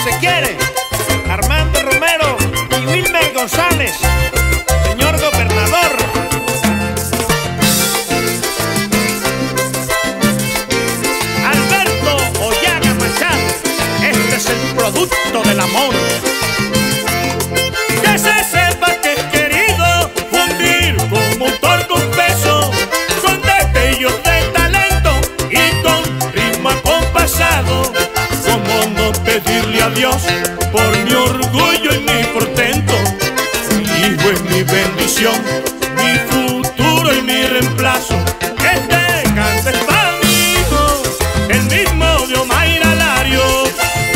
se quiere. Armando Romero y Wilmer González. Señor gobernador. Alberto Ollaga Machado. Este es el producto del amor. Que se sepa que es querido fundir con motor con peso, con destellos de talento y con ritmo acompasado. Como no pedirle a Dios por mi orgullo y mi portento? Mi hijo es mi bendición, mi futuro y mi reemplazo. Este cante es para mi hijo, el mismo de Omaira Larios.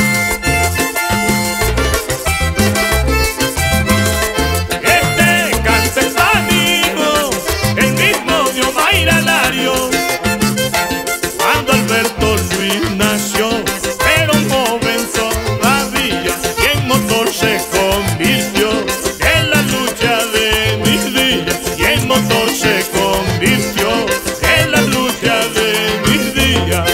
Este cante es para mi hijo, el mismo de Omaira Larios. Cuando Alberto Luis nació, era un joven todavía y en motor se convirtió. En la lucha de mis días y en motor se convirtió. En la lucha de mis días.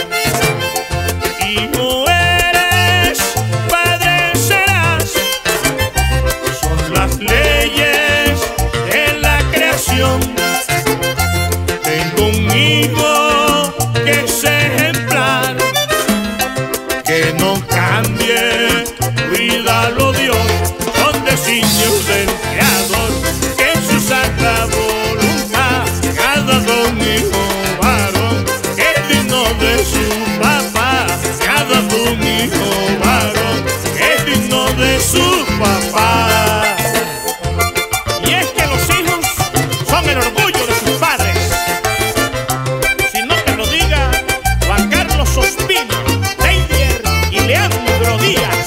Hijo eres, padre serás, son las leyes de la creación. Tengo un hijo que es ejemplar, que no cambie, cuídalo Dios, con designios del Creador, que en su santa voluntad cada don hijo varón es digno de su papá, cada don hijo varón es digno de su papá. Y es que los hijos son el orgullo de sus padres. Si no te lo diga Juan Carlos Ospina, Leider y Leandro Díaz.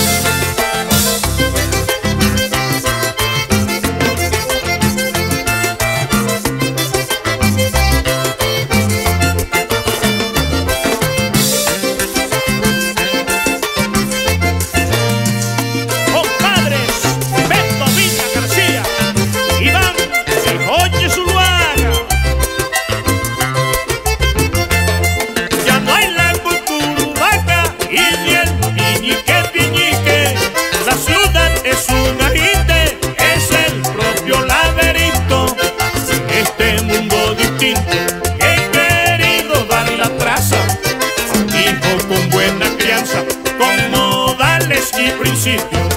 Compadres Beto Villa García, Iván y Jorge Zuluaga. Ya no hay la cucuruvaca y ni el piñique. La ciudad es un agite, es el propio laberinto. Este mundo distinto he querido dar la traza a un hijo con buena crianza, con modales y principios.